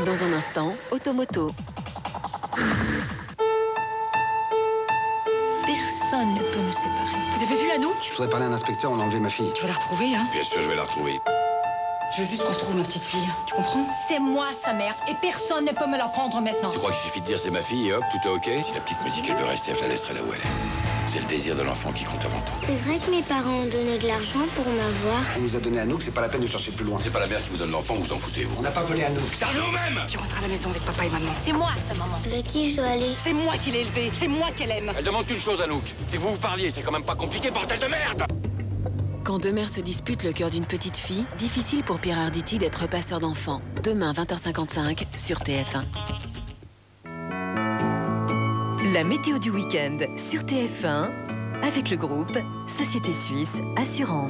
Dans un instant, Automoto. Personne ne peut nous séparer. Vous avez vu Anouk? Je voudrais parler à un inspecteur, on a enlevé ma fille. Tu vas la retrouver, hein? Bien sûr, je vais la retrouver. Je veux juste qu'on retrouve ma petite fille. Tu comprends? C'est moi sa mère et personne ne peut me la prendre maintenant. Tu crois qu'il suffit de dire c'est ma fille et hop, tout est ok? Si la petite me dit qu'elle veut rester, je la laisserai là où elle est. C'est le désir de l'enfant qui compte avant tout. C'est vrai que mes parents ont donné de l'argent pour m'avoir. On nous a donné Anouk, c'est pas la peine de chercher plus loin. C'est pas la mère qui vous donne l'enfant, vous en foutez, vous. On n'a pas volé Anouk. C'est vous-même! Tu rentres à la maison avec papa et maman. C'est moi sa maman. Avec qui je dois aller? C'est moi qui l'ai élevée. C'est moi qu'elle aime. Elle demande qu'une chose, Anouk. C'est que vous vous parliez, c'est quand même pas compliqué, bordel de merde! Quand deux mères se disputent le cœur d'une petite fille, difficile pour Pierre Arditi d'être passeur d'enfants. Demain, 20h55, sur TF1. La météo du week-end sur TF1, avec le groupe Société Suisse Assurance.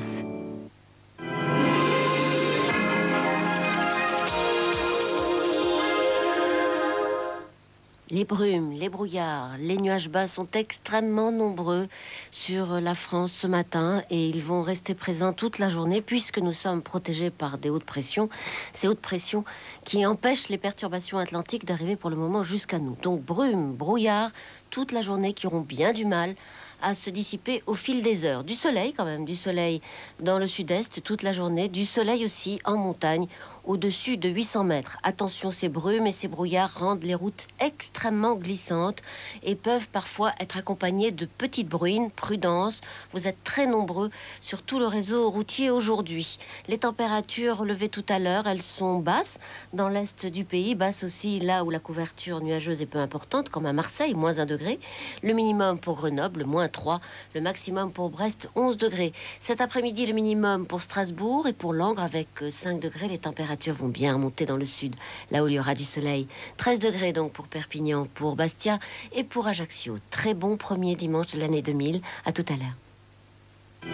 Les brumes, les brouillards, les nuages bas sont extrêmement nombreux sur la France ce matin et ils vont rester présents toute la journée puisque nous sommes protégés par des hautes pressions. Ces hautes pressions qui empêchent les perturbations atlantiques d'arriver pour le moment jusqu'à nous. Donc brumes, brouillards, toute la journée qui auront bien du mal à se dissiper au fil des heures. Du soleil quand même, du soleil dans le sud-est toute la journée, du soleil aussi en montagne au-dessus de 800 mètres. Attention, ces brumes et ces brouillards rendent les routes extrêmement glissantes et peuvent parfois être accompagnées de petites bruines. Prudence, vous êtes très nombreux sur tout le réseau routier aujourd'hui. Les températures relevées tout à l'heure, elles sont basses dans l'est du pays, basses aussi là où la couverture nuageuse est peu importante, comme à Marseille, moins 1 degré. Le minimum pour Grenoble, moins 3. Le maximum pour Brest, 11 degrés. Cet après-midi, le minimum pour Strasbourg et pour Langres avec 5 degrés. Les températures vont bien remonter dans le sud, là où il y aura du soleil. 13 degrés donc pour Perpignan, pour Bastia et pour Ajaccio. Très bon premier dimanche de l'année 2000. À tout à l'heure.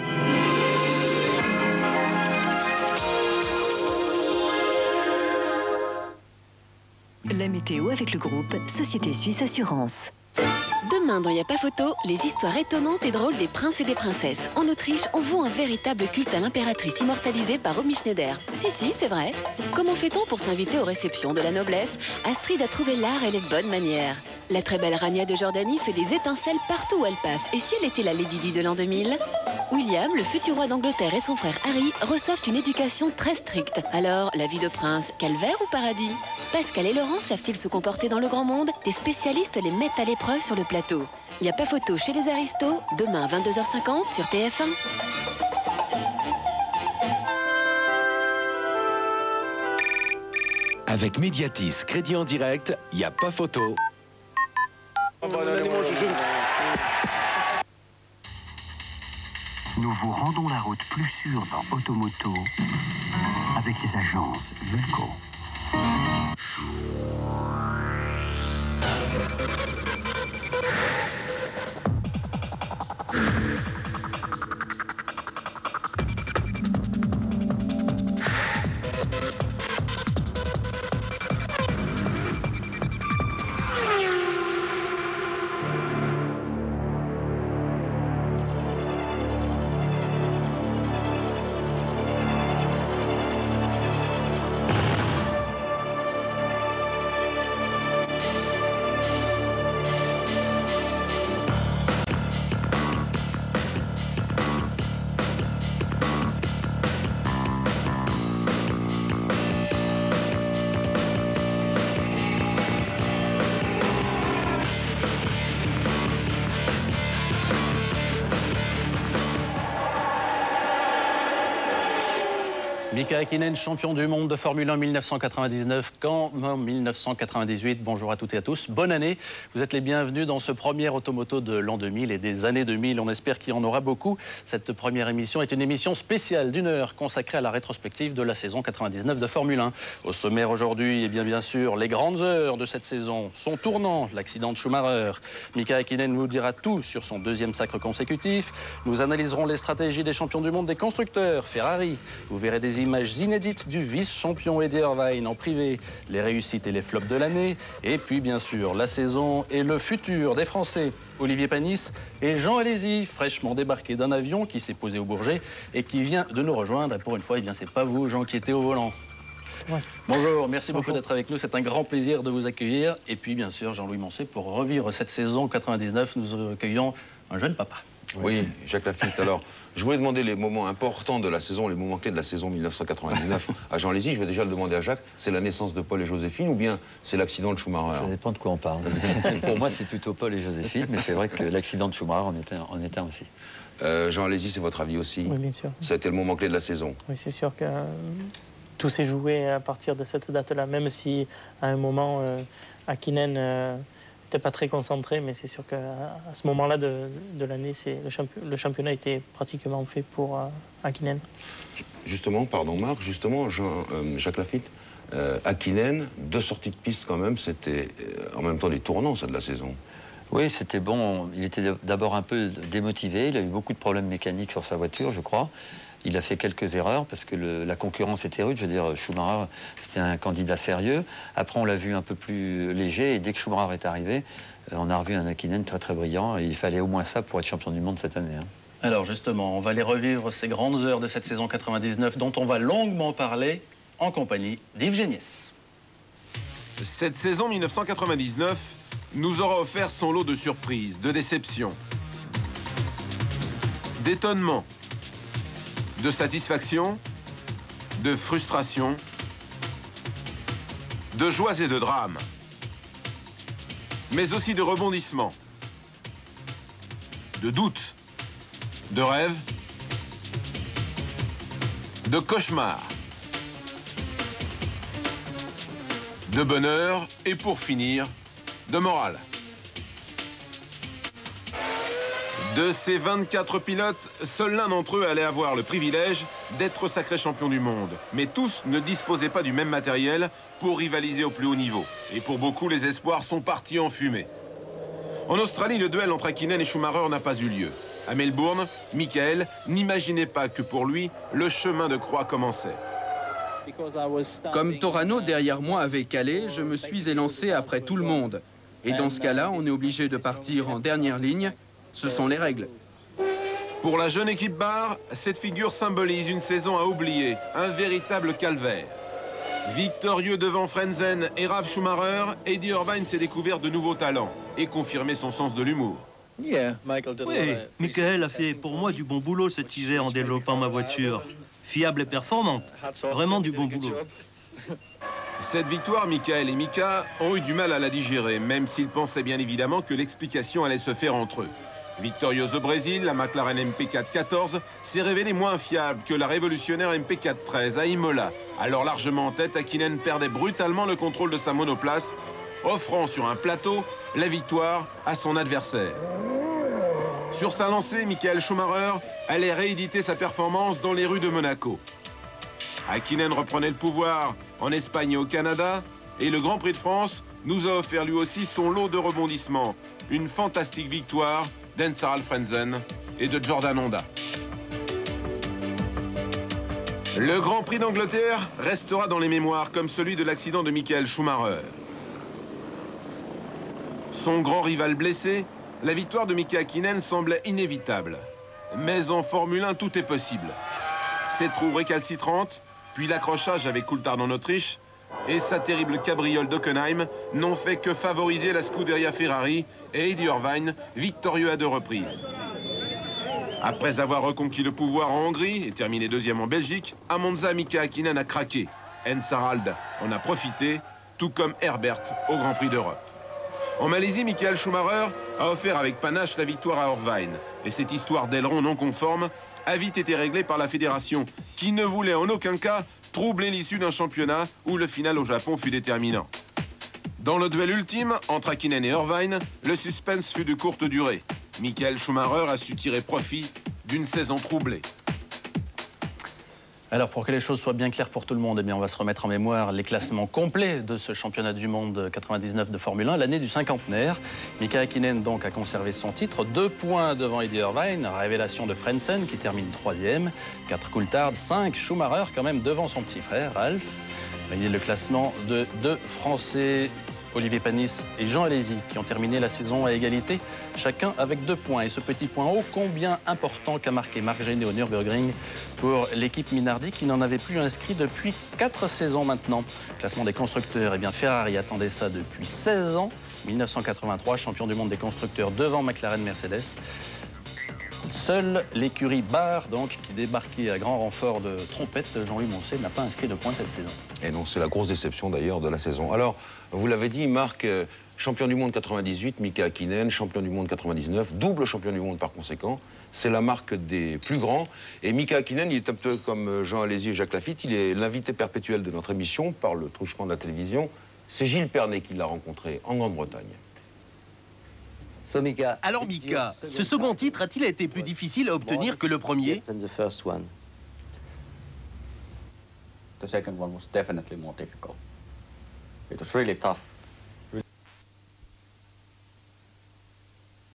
La météo avec le groupe Société Suisse Assurance. Demain, dans Y a pas photo, les histoires étonnantes et drôles des princes et des princesses. En Autriche, on voit un véritable culte à l'impératrice immortalisée par Romy Schneider. Si, c'est vrai. Comment fait-on pour s'inviter aux réceptions de la noblesse? Astrid a trouvé l'art et les bonnes manières. La très belle Rania de Jordanie fait des étincelles partout où elle passe. Et si elle était la Lady Di de l'an 2000? William, le futur roi d'Angleterre et son frère Harry reçoivent une éducation très stricte. Alors, la vie de prince, calvaire ou paradis? Pascal et Laurent savent-ils se comporter dans le grand monde? Des spécialistes les mettent à l'épreuve sur le plateau. Y a pas photo chez les aristos, demain 22h50 sur TF1. Avec Mediatis, crédit en direct, y a pas photo. Nous vous rendons la route plus sûre dans Automoto avec les agences Vulco. Mika Häkkinen, champion du monde de Formule 1 1999, quand en 1998. Bonjour à toutes et à tous, bonne année. Vous êtes les bienvenus dans ce premier Automoto de l'an 2000 et des années 2000. On espère qu'il y en aura beaucoup. Cette première émission est une émission spéciale d'1 heure consacrée à la rétrospective de la saison 99 de Formule 1. Au sommaire aujourd'hui, et bien sûr, les grandes heures de cette saison. Son tournant, l'accident de Schumacher. Mika Häkkinen nous dira tout sur son deuxième sacre consécutif. Nous analyserons les stratégies des champions du monde des constructeurs, Ferrari. Vous verrez des images inédites du vice-champion Eddie Irvine en privé, les réussites et les flops de l'année, et puis bien sûr la saison et le futur des Français, Olivier Panis et Jean Alési, fraîchement débarqué d'un avion qui s'est posé au Bourget et qui vient de nous rejoindre. Et pour une fois, eh bien c'est pas vous, Jean, qui était au volant. Bonjour, merci beaucoup d'être avec nous. C'est un grand plaisir de vous accueillir. Et puis, bien sûr, Jean-Louis Moncé, pour revivre cette saison 99, nous accueillons un jeune papa. Oui, Jacques Lafitte. Alors, je voulais demander les moments importants de la saison, les moments clés de la saison 1999 à Jean Lézy. Je vais déjà le demander à Jacques. C'est la naissance de Paul et Joséphine ou bien c'est l'accident de Schumacher? Ça dépend de quoi on parle. Pour moi, c'est plutôt Paul et Joséphine, mais c'est vrai que l'accident de Schumacher en était un aussi. Jean Lézy, c'est votre avis aussi? Oui, bien sûr. Ça a été le moment clé de la saison? Oui, c'est sûr que tout s'est joué à partir de cette date-là, même si à un moment, Häkkinen n'était pas très concentré, mais c'est sûr qu'à ce moment-là de l'année, le championnat était pratiquement fait pour Häkkinen. Justement, pardon Marc, justement, Jacques Lafitte, Häkkinen, 2 sorties de piste quand même, c'était en même temps des tournants, ça, de la saison. Oui, c'était bon. Il était d'abord un peu démotivé. Il a eu beaucoup de problèmes mécaniques sur sa voiture, je crois. Il a fait quelques erreurs parce que la concurrence était rude. Je veux dire, Schumacher, c'était un candidat sérieux. Après, on l'a vu un peu plus léger. Et dès que Schumacher est arrivé, on a revu un Häkkinen très, très brillant. Et il fallait au moins ça pour être champion du monde cette année. Alors, justement, on va les revivre ces grandes heures de cette saison 99 dont on va longuement parler en compagnie d'Yves Géniès. Cette saison 1999 nous aura offert son lot de surprises, de déceptions, d'étonnements, de satisfaction, de frustration, de joies et de drames, mais aussi de rebondissements, de doutes, de rêves, de cauchemars, de bonheur et pour finir, de morale. De ces 24 pilotes, seul l'un d'entre eux allait avoir le privilège d'être sacré champion du monde. Mais tous ne disposaient pas du même matériel pour rivaliser au plus haut niveau. Et pour beaucoup, les espoirs sont partis en fumée. En Australie, le duel entre Häkkinen et Schumacher n'a pas eu lieu. À Melbourne, Michael n'imaginait pas que pour lui, le chemin de croix commençait. Comme Torano derrière moi avait calé, je me suis élancé après tout le monde. Et dans ce cas-là, on est obligé de partir en dernière ligne. Ce sont les règles. Pour la jeune équipe Bar, cette figure symbolise une saison à oublier, un véritable calvaire. Victorieux devant Frentzen et Ralf Schumacher, Eddie Irvine s'est découvert de nouveaux talents et confirmé son sens de l'humour. Oui, Michael a fait pour moi du bon boulot cet hiver en développant ma voiture. Fiable et performante. Vraiment du bon boulot. Cette victoire, Michael et Mika ont eu du mal à la digérer, même s'ils pensaient bien évidemment que l'explication allait se faire entre eux. Victorieuse au Brésil, la McLaren MP4-14 s'est révélée moins fiable que la révolutionnaire MP4-13 à Imola. Alors largement en tête, Häkkinen perdait brutalement le contrôle de sa monoplace, offrant sur un plateau la victoire à son adversaire. Sur sa lancée, Michael Schumacher allait rééditer sa performance dans les rues de Monaco. Häkkinen reprenait le pouvoir en Espagne et au Canada, et le Grand Prix de France nous a offert lui aussi son lot de rebondissements. Une fantastique victoire d'Heinz-Harald Frentzen et de Jordan Honda. Le Grand Prix d'Angleterre restera dans les mémoires comme celui de l'accident de Michael Schumacher. Son grand rival blessé, la victoire de Mika Häkkinen semblait inévitable. Mais en Formule 1, tout est possible. Cette roue récalcitrante, puis l'accrochage avec Coulthard en Autriche, et sa terrible cabriole d'Hockenheim n'ont fait que favoriser la Scuderia Ferrari et Eddie Irvine, victorieux à 2 reprises. Après avoir reconquis le pouvoir en Hongrie et terminé 2e en Belgique, à Monza, Mika Häkkinen a craqué. Heinz-Harald en a profité, tout comme Herbert au Grand Prix d'Europe. En Malaisie, Michael Schumacher a offert avec panache la victoire à Irvine. Et cette histoire d'aileron non conforme a vite été réglée par la fédération, qui ne voulait en aucun cas troubler l'issue d'un championnat où le final au Japon fut déterminant. Dans le duel ultime entre Häkkinen et Irvine, le suspense fut de courte durée. Michael Schumacher a su tirer profit d'une saison troublée. Alors, pour que les choses soient bien claires pour tout le monde, eh bien, on va se remettre en mémoire les classements complets de ce championnat du monde 99 de Formule 1, l'année du cinquantenaire. Mika Häkkinen donc a conservé son titre, 2 points devant Eddie Irvine, révélation de Frentzen qui termine 3e, 4 Coulthard, 5 Schumacher quand même devant son petit frère Ralf. Voyez le classement de 2 Français Olivier Panis et Jean Alési qui ont terminé la saison à égalité, chacun avec 2 points. Et ce petit point ô combien important qu'a marqué Marc Gené au Nürburgring pour l'équipe Minardi qui n'en avait plus inscrit depuis 4 saisons maintenant. Classement des constructeurs, eh bien Ferrari attendait ça depuis 16 ans. 1983, champion du monde des constructeurs devant McLaren Mercedes. Seule l'écurie Barre, donc, qui débarquait à grand renfort de trompette, Jean-Louis Moncé, n'a pas inscrit de points cette saison. Et non, c'est la grosse déception d'ailleurs de la saison. Alors, vous l'avez dit, Marc, champion du monde 98, Mika Häkkinen, champion du monde 99, double champion du monde par conséquent. C'est la marque des plus grands. Et Mika Häkkinen, il est un peu comme Jean Alési et Jacques Lafitte, il est l'invité perpétuel de notre émission par le truchement de la télévision. C'est Gilles Pernet qui l'a rencontré en Grande-Bretagne. Alors Mika, ce second titre a-t-il été plus difficile à obtenir que le premier? The second one was definitely more difficult. It was really tough.